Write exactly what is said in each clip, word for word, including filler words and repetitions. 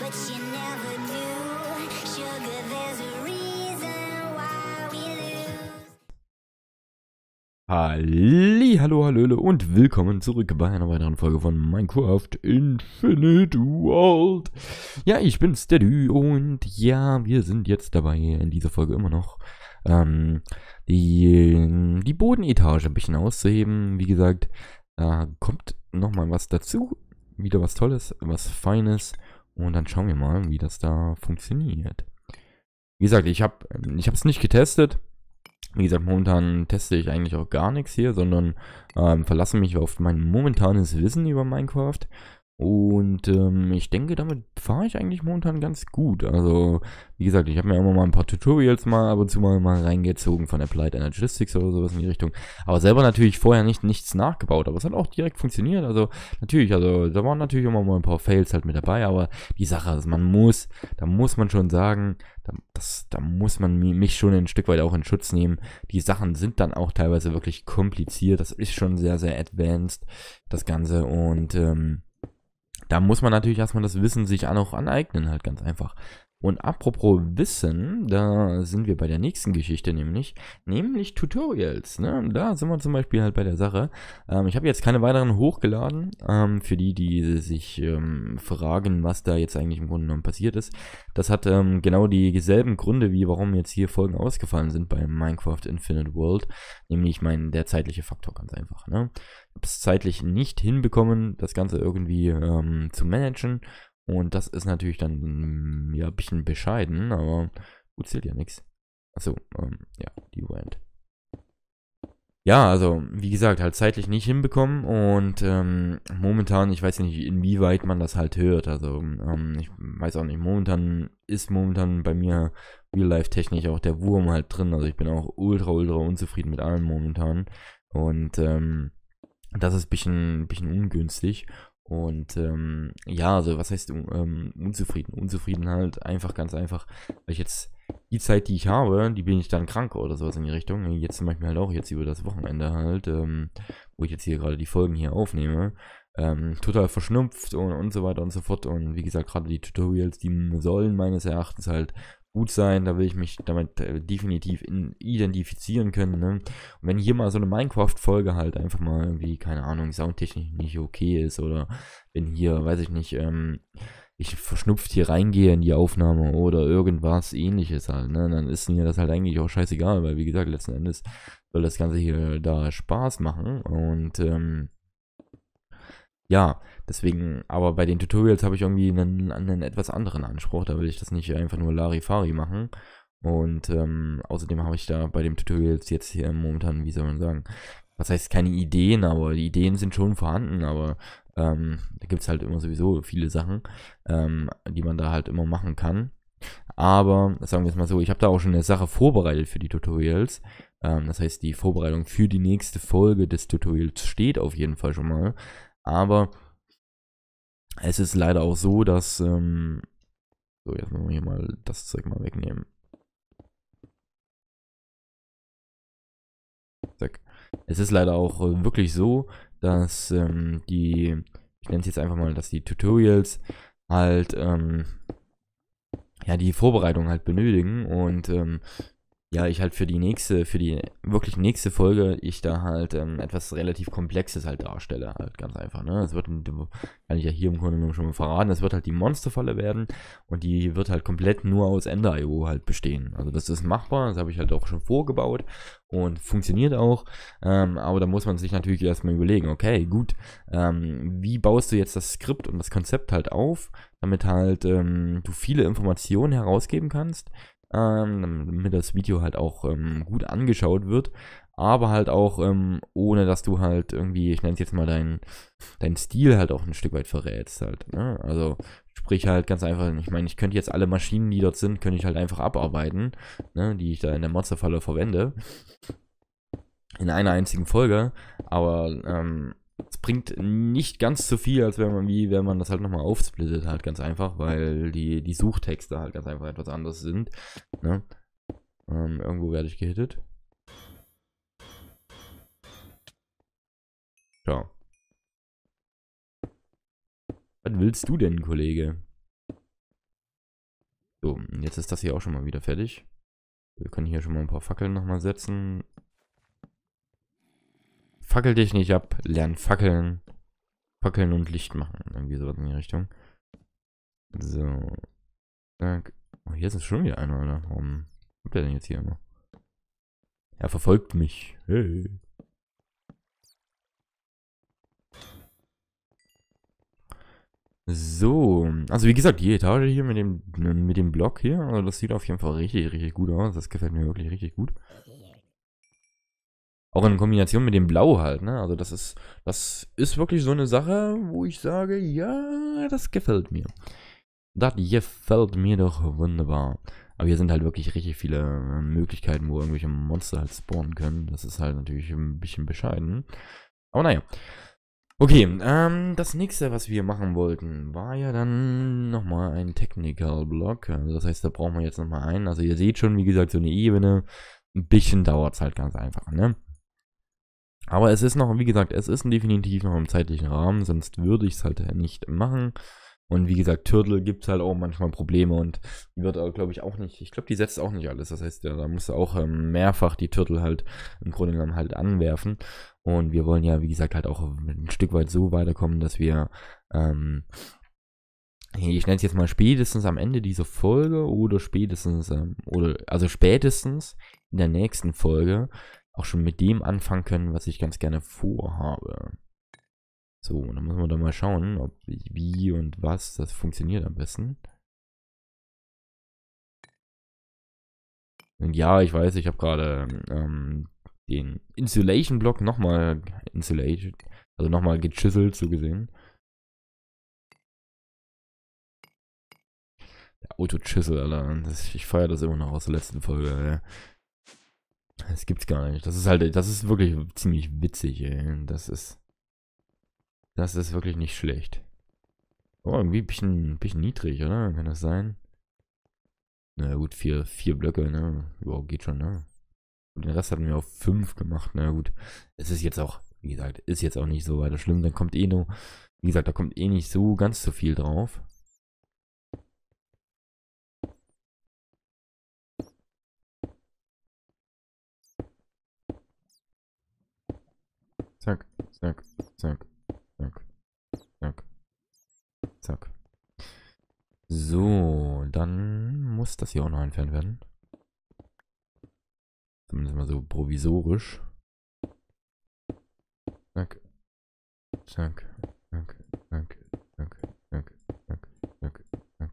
what you never knew. Sugar, there's a reason why we lose. Halli, hallo, hallöle und willkommen zurück bei einer weiteren Folge von Minecraft Infinite World. Ja, ich bin's, der Dü, und ja, wir sind jetzt dabei, in dieser Folge immer noch ähm, die, die Bodenetage ein bisschen auszuheben. Wie gesagt, da kommt nochmal was dazu, wieder was Tolles, was Feines, und dann schauen wir mal, wie das da funktioniert. Wie gesagt, ich habe ich es nicht getestet. Wie gesagt, momentan teste ich eigentlich auch gar nichts hier, sondern ähm, verlasse mich auf mein momentanes Wissen über Minecraft. Und ähm, ich denke, damit fahre ich eigentlich momentan ganz gut. Also, wie gesagt, ich habe mir immer mal ein paar Tutorials mal ab und zu mal, mal reingezogen von Applied Energistics oder sowas in die Richtung. Aber selber natürlich vorher nicht nichts nachgebaut. Aber es hat auch direkt funktioniert. Also, natürlich, also da waren natürlich immer mal ein paar Fails halt mit dabei. Aber die Sache ist, man muss, da muss man schon sagen, da, das, da muss man mich schon ein Stück weit auch in Schutz nehmen. Die Sachen sind dann auch teilweise wirklich kompliziert. Das ist schon sehr, sehr advanced, das Ganze. Und ähm, da muss man natürlich erstmal das Wissen sich auch aneignen, halt ganz einfach. Und apropos Wissen, da sind wir bei der nächsten Geschichte nämlich, nämlich Tutorials, ne? Da sind wir zum Beispiel halt bei der Sache. Ähm, ich habe jetzt keine weiteren hochgeladen, ähm, für die, die sich ähm, fragen, was da jetzt eigentlich im Grunde genommen passiert ist. Das hat ähm, genau dieselben Gründe, wie warum jetzt hier Folgen ausgefallen sind bei Minecraft Infinite World, nämlich mein der zeitliche Faktor, ganz einfach, ne? Ich habe es zeitlich nicht hinbekommen, das Ganze irgendwie ähm, zu managen. Und das ist natürlich dann, ja, ein bisschen bescheiden, aber gut, zählt ja nichts. Achso, ähm, ja, die Rand. Ja, also, wie gesagt, halt zeitlich nicht hinbekommen und ähm, momentan, ich weiß nicht, inwieweit man das halt hört. Also, ähm, ich weiß auch nicht, momentan ist momentan bei mir real-life-technisch auch der Wurm halt drin. Also, ich bin auch ultra, ultra unzufrieden mit allem momentan. Und, ähm, das ist ein bisschen, bisschen ungünstig. Und ähm, ja, also was heißt ähm, unzufrieden? Unzufrieden halt einfach, ganz einfach, weil ich jetzt die Zeit, die ich habe, die bin ich dann krank oder sowas in die Richtung. Jetzt zum Beispiel halt auch jetzt über das Wochenende halt, ähm, wo ich jetzt hier gerade die Folgen hier aufnehme, ähm, total verschnupft und, und so weiter und so fort. Und wie gesagt, gerade die Tutorials, die sollen meines Erachtens halt gut sein, da will ich mich damit äh, definitiv in, identifizieren können, ne? Und wenn hier mal so eine Minecraft-Folge halt einfach mal irgendwie, keine Ahnung, soundtechnisch nicht okay ist oder wenn hier, weiß ich nicht, ähm, ich verschnupft hier reingehe in die Aufnahme oder irgendwas ähnliches halt, ne, dann ist mir das halt eigentlich auch scheißegal, weil wie gesagt, letzten Endes soll das Ganze hier da Spaß machen und, ähm, ja, deswegen, aber bei den Tutorials habe ich irgendwie einen, einen etwas anderen Anspruch. Da will ich das nicht einfach nur Larifari machen. Und ähm, außerdem habe ich da bei den Tutorials jetzt hier momentan, wie soll man sagen, was heißt keine Ideen, aber die Ideen sind schon vorhanden, aber ähm, da gibt es halt immer sowieso viele Sachen, ähm, die man da halt immer machen kann. Aber sagen wir es mal so, ich habe da auch schon eine Sache vorbereitet für die Tutorials. Ähm, das heißt, die Vorbereitung für die nächste Folge des Tutorials steht auf jeden Fall schon mal. Aber es ist leider auch so, dass, ähm, so, jetzt müssen wir hier mal das Zeug mal wegnehmen. Zack. Es ist leider auch äh, wirklich so, dass ähm, die, ich nenne es jetzt einfach mal, dass die Tutorials halt, ähm, ja, die Vorbereitung halt benötigen und, ähm, ja, ich halt für die nächste, für die wirklich nächste Folge, ich da halt ähm, etwas relativ Komplexes halt darstelle, halt ganz einfach, ne? Es wird, kann ich ja hier im Grunde genommen schon mal verraten, es wird halt die Monsterfalle werden und die wird halt komplett nur aus Ender Punkt i o halt bestehen. Also das ist machbar, das habe ich halt auch schon vorgebaut und funktioniert auch, ähm, aber da muss man sich natürlich erstmal überlegen, okay, gut, ähm, wie baust du jetzt das Skript und das Konzept halt auf, damit halt ähm, du viele Informationen herausgeben kannst, ähm, damit das Video halt auch ähm, gut angeschaut wird, aber halt auch ähm, ohne, dass du halt irgendwie, ich nenne es jetzt mal deinen dein Stil halt auch ein Stück weit verrätst halt, ne? Also sprich halt ganz einfach, ich meine, ich könnte jetzt alle Maschinen, die dort sind, könnte ich halt einfach abarbeiten, ne, die ich da in der Monsterfalle verwende, in einer einzigen Folge, aber ähm, es bringt nicht ganz so viel, als wenn man, wie wenn man das halt nochmal aufsplittet, halt ganz einfach, weil die, die Suchtexte halt ganz einfach etwas anders sind. Ne? Ähm, irgendwo werde ich gehittet. Ja. Was willst du denn, Kollege? So, jetzt ist das hier auch schon mal wieder fertig. Wir können hier schon mal ein paar Fackeln nochmal setzen. Fackel dich nicht ab, lern Fackeln. Fackeln und Licht machen. Irgendwie sowas in die Richtung. So. Zack. Oh, hier ist es schon wieder einer, oder? Warum kommt der denn jetzt hier immer? Er verfolgt mich. Hey. So, also wie gesagt, die Etage hier mit dem, mit dem Block hier, also das sieht auf jeden Fall richtig, richtig gut aus. Das gefällt mir wirklich richtig gut. Auch in Kombination mit dem Blau halt, ne? Also das ist, das ist wirklich so eine Sache, wo ich sage, ja, das gefällt mir. Das gefällt mir doch wunderbar. Aber hier sind halt wirklich richtig viele äh, Möglichkeiten, wo irgendwelche Monster halt spawnen können. Das ist halt natürlich ein bisschen bescheiden. Aber naja. Okay, ähm, das nächste, was wir machen wollten, war ja dann nochmal ein Technical Block. Also das heißt, da brauchen wir jetzt nochmal einen. Also ihr seht schon, wie gesagt, so eine Ebene. Ein bisschen dauert es halt ganz einfach, ne? Aber es ist noch, wie gesagt, es ist definitiv noch im zeitlichen Rahmen, sonst würde ich es halt nicht machen. Und wie gesagt, Turtle gibt es halt auch manchmal Probleme und die wird, glaube ich, auch nicht, ich glaube, die setzt auch nicht alles. Das heißt, ja, da musst du auch ähm, mehrfach die Turtle halt im Grunde genommen halt anwerfen. Und wir wollen ja, wie gesagt, halt auch ein Stück weit so weiterkommen, dass wir, ähm, ich nenne es jetzt mal spätestens am Ende dieser Folge oder spätestens, ähm, oder, also spätestens in der nächsten Folge auch schon mit dem anfangen können, was ich ganz gerne vorhabe. So, dann müssen wir da mal schauen, ob wie und was das funktioniert am besten. Und ja, ich weiß, ich habe gerade ähm, den Insulation-Block nochmal Insulation, also nochmal gechiselt, so gesehen. Der Auto-Chisel, Alter. Das, ich feiere das immer noch aus der letzten Folge, ey. Das gibt's gar nicht. Das ist halt, das ist wirklich ziemlich witzig, ey. Das ist, das ist wirklich nicht schlecht. Oh, irgendwie ein bisschen, bisschen niedrig, oder? Kann das sein? Na gut, vier, vier Blöcke, ne? Ja, geht schon, ne? Und den Rest hatten wir auf fünf gemacht, na gut. Es ist jetzt auch, wie gesagt, ist jetzt auch nicht so weiter schlimm. Dann kommt eh nur, wie gesagt, da kommt eh nicht so ganz so viel drauf. Zack, zack, zack, zack, zack, zack. So, dann muss das hier auch noch entfernt werden. Zumindest mal so provisorisch. Zack, zack, zack, zack, zack, zack, zack, zack, zack.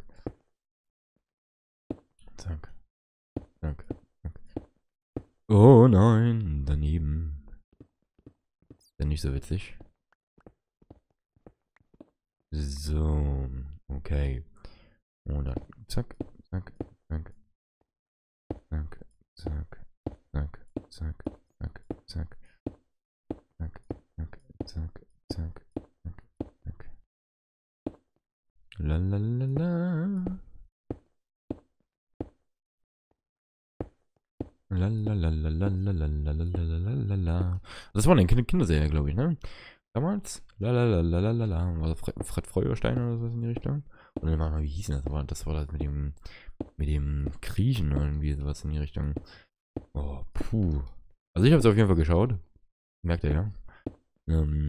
Zack, zack, zack. Oh nein, daneben. Ist ja nicht so witzig. So, okay. Und dann zack, zack, zack, zack, zack, zack, zack, zack, zack, zack, zack, zack, zack, zack, zack. La la la la. La la la la la la la la la la la la. Das war eine Kinderserie, glaube ich, ne? Damals? La la la la la la la. War das Fred Feuerstein oder so in die Richtung? Oder mal, wie hieß denn das? Das war das, war das mit dem mit dem Kriechen oder irgendwie sowas in die Richtung. Oh, puh. Also ich habe es auf jeden Fall geschaut. Merkt ihr, ja? Ähm,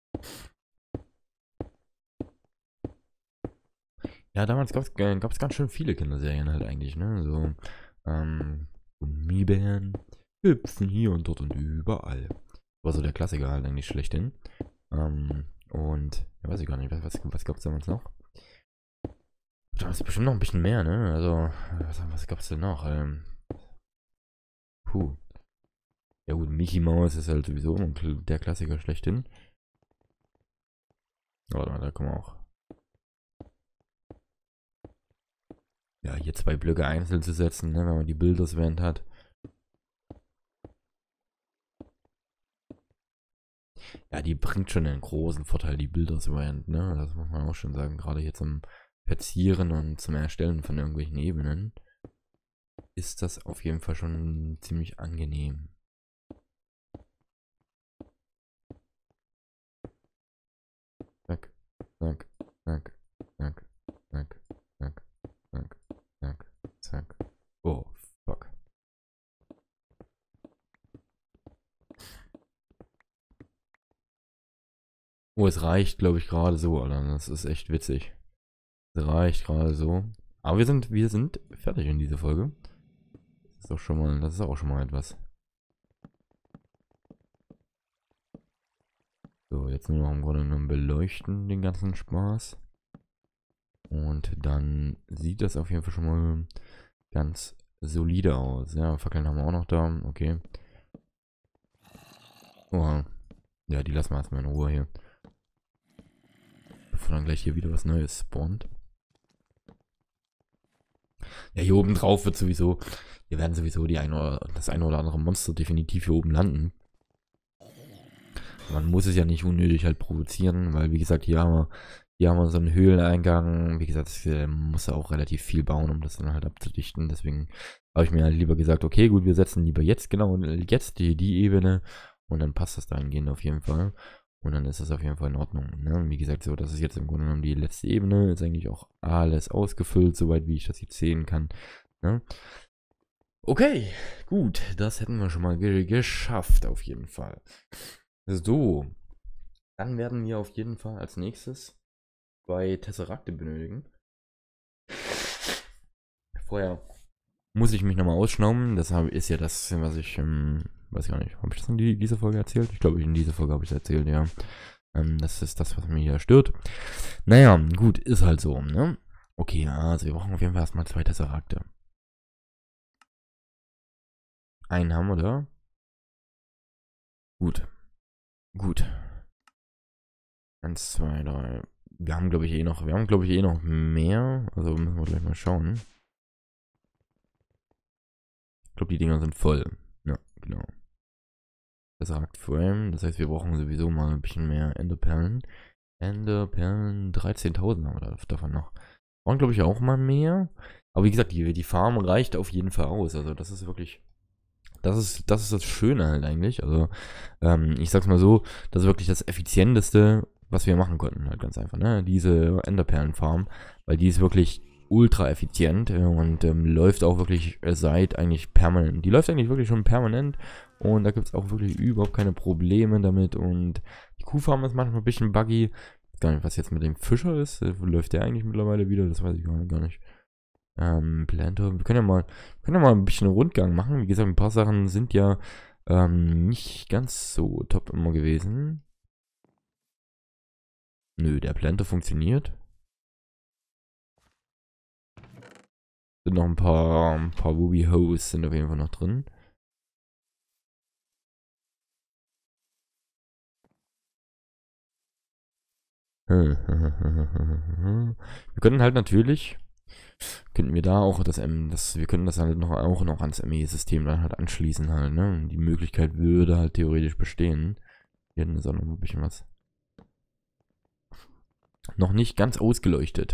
ja, damals gab es ganz schön viele Kinderserien halt eigentlich, ne? So, ähm, Gummibären hüpfen hier und dort und überall. War so der Klassiker halt eigentlich schlechthin. Ähm, und, ja, weiß ich gar nicht, was, was, was gab es damals noch? Da ist bestimmt noch ein bisschen mehr, ne? Also, was, was gab es denn noch? Ähm, puh. Ja gut, Mickey Mouse ist halt sowieso der Klassiker schlechthin. Warte mal, da kommen wir auch. Ja, hier zwei Blöcke einzeln zu setzen, ne, wenn man die Bilderswand hat. Ja, die bringt schon einen großen Vorteil, die Bilderswand, ne? Das muss man auch schon sagen. Gerade hier zum Verzieren und zum Erstellen von irgendwelchen Ebenen ist das auf jeden Fall schon ziemlich angenehm. Zack, zack, zack, zack, zack, zack, zack, zack. Oh, es reicht, glaube ich, gerade so, Alter. Das ist echt witzig. Es reicht gerade so. Aber wir sind, wir sind fertig in dieser Folge. Das ist doch schon mal, das ist auch schon mal etwas. So, jetzt nur noch im Grunde genommen beleuchten den ganzen Spaß. Und dann sieht das auf jeden Fall schon mal ganz solide aus. Ja, Fackeln haben wir auch noch da. Okay. Oh. Ja, die lassen wir erstmal in Ruhe hier. Bevor dann gleich hier wieder was Neues spawnt. Ja, hier oben drauf wird sowieso, wir werden sowieso die ein oder, das eine oder andere Monster definitiv hier oben landen. Man muss es ja nicht unnötig halt provozieren, weil wie gesagt, hier haben wir, hier haben wir so einen Höhleneingang. Wie gesagt, das äh, muss ja auch relativ viel bauen, um das dann halt abzudichten. Deswegen habe ich mir halt lieber gesagt, okay, gut, wir setzen lieber jetzt genau jetzt die, die Ebene und dann passt das dahingehend auf jeden Fall. Und dann ist das auf jeden Fall in Ordnung. Ne? Wie gesagt, so, das ist jetzt im Grunde genommen die letzte Ebene. Ist eigentlich auch alles ausgefüllt, soweit wie ich das jetzt sehen kann. Ne? Okay, gut, das hätten wir schon mal ge geschafft, auf jeden Fall. So, dann werden wir auf jeden Fall als nächstes zwei Tesserakte benötigen. Vorher muss ich mich nochmal ausschnauben. Das ist ja das, was ich, ähm, weiß gar nicht, habe ich das in die, dieser Folge erzählt? Ich glaube, in dieser Folge habe ich es erzählt, ja. Ähm, das ist das, was mich hier stört. Naja, gut, ist halt so, ne? Okay, also wir brauchen auf jeden Fall erstmal zwei Tesserakte. Einen haben wir da. Gut. Gut. Eins, zwei, drei. Wir haben, glaube ich, eh noch, wir haben, glaube ich, eh noch mehr. Also müssen wir gleich mal schauen. Ich glaube, die Dinger sind voll. Ja, genau. Tesseract Frame. Das heißt, wir brauchen sowieso mal ein bisschen mehr Enderperlen. Enderperlen, dreizehntausend haben wir davon noch. Brauchen, glaube ich, auch mal mehr. Aber wie gesagt, die, die Farm reicht auf jeden Fall aus. Also das ist wirklich... Das ist, das ist das Schöne halt eigentlich. Also, ähm, ich sag's mal so, das ist wirklich das Effizienteste, was wir machen konnten, halt ganz einfach, ne? Diese Enderperlenfarm, weil die ist wirklich ultra effizient äh, und ähm, läuft auch wirklich äh, seit eigentlich permanent. Die läuft eigentlich wirklich schon permanent und da gibt's auch wirklich überhaupt keine Probleme damit und die Kuhfarm ist manchmal ein bisschen buggy. Ich weiß gar nicht, was jetzt mit dem Fischer ist. Äh, läuft der eigentlich mittlerweile wieder? Das weiß ich gar nicht. Ähm, Planter. Wir können ja mal, können ja mal ein bisschen Rundgang machen. Wie gesagt, ein paar Sachen sind ja ähm, nicht ganz so top immer gewesen. Nö, der Planter funktioniert. Sind noch ein paar, ein paar Ruby Hose sind auf jeden Fall noch drin. Wir können halt natürlich, könnten wir da auch das M, das, wir können das halt noch auch noch ans M E-System dann halt anschließen halt, ne? Die Möglichkeit würde halt theoretisch bestehen. Hier ist auch noch ein bisschen was. Noch nicht ganz ausgeleuchtet.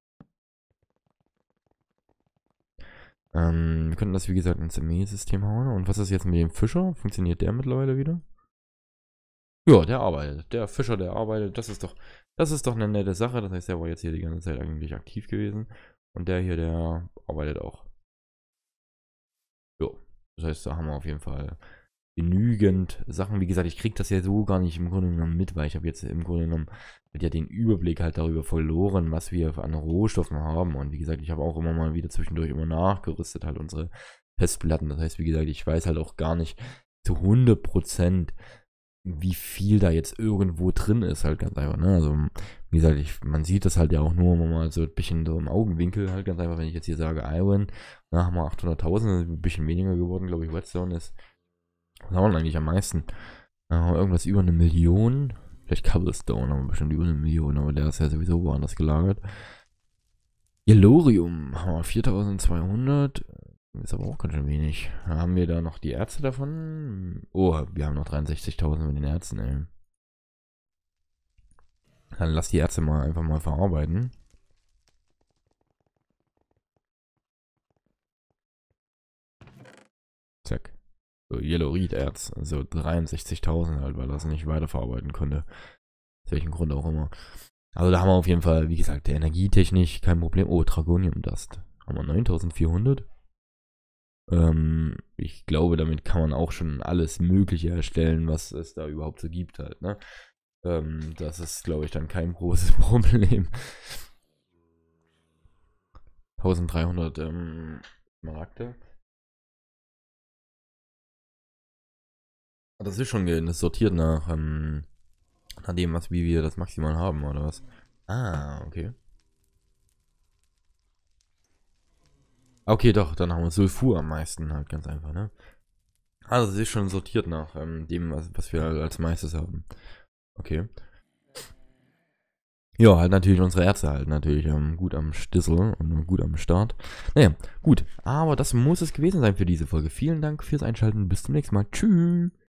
Ähm, wir könnten das wie gesagt ins M E-System hauen. Und was ist jetzt mit dem Fischer? Funktioniert der mittlerweile wieder? Ja, der arbeitet. Der Fischer, der arbeitet. Das ist doch, das ist doch eine nette Sache. Das heißt, der war jetzt hier die ganze Zeit eigentlich aktiv gewesen. Und der hier, der arbeitet auch. Jo. Das heißt, da haben wir auf jeden Fall genügend Sachen. Wie gesagt, ich kriege das ja so gar nicht im Grunde genommen mit, weil ich habe jetzt im Grunde genommen ja den Überblick halt darüber verloren, was wir an Rohstoffen haben. Und wie gesagt, ich habe auch immer mal wieder zwischendurch immer nachgerüstet halt unsere Festplatten. Das heißt, wie gesagt, ich weiß halt auch gar nicht zu hundert Prozent, wie viel da jetzt irgendwo drin ist, halt ganz einfach, ne? Also, wie gesagt, ich, man sieht das halt ja auch nur mal so ein bisschen so im Augenwinkel, halt ganz einfach, wenn ich jetzt hier sage Iron, da haben wir achthunderttausend, ein bisschen weniger geworden, glaube ich, Redstone ist, was haben wir eigentlich am meisten? Äh, irgendwas über eine Million, vielleicht Cobblestone haben wir bestimmt über eine Million, aber der ist ja sowieso woanders gelagert. Yellorium haben wir viertausendzweihundert, ist aber auch ganz schön wenig. Haben wir da noch die Erze davon? Oh, wir haben noch dreiundsechzigtausend mit den Erzen, ey. Dann lass die Erze mal einfach mal verarbeiten. Zack. So, Yellowrit-Erz. Also dreiundsechzigtausend halt, weil er es nicht weiterverarbeiten konnte. Aus welchem Grund auch immer. Also da haben wir auf jeden Fall, wie gesagt, der Energietechnik kein Problem. Oh, Dragonium Dust. Haben wir neuntausendvierhundert. Ähm, ich glaube, damit kann man auch schon alles Mögliche erstellen, was es da überhaupt so gibt halt, ne? Ähm, das ist, glaube ich, dann kein großes Problem. eintausenddreihundert ähm, Markte. Das ist schon ge- das sortiert nach, ähm, nach dem, was, wie wir das maximal haben, oder was? Ah, okay. Okay, doch, dann haben wir Sulfur am meisten halt, ganz einfach, ne? Also es ist schon sortiert nach ähm, dem, was, was wir als meistes haben. Okay. Ja, halt natürlich unsere Ärzte halt natürlich ähm, gut am Stissel und gut am Start. Naja, gut. Aber das muss es gewesen sein für diese Folge. Vielen Dank fürs Einschalten. Bis zum nächsten Mal. Tschüss.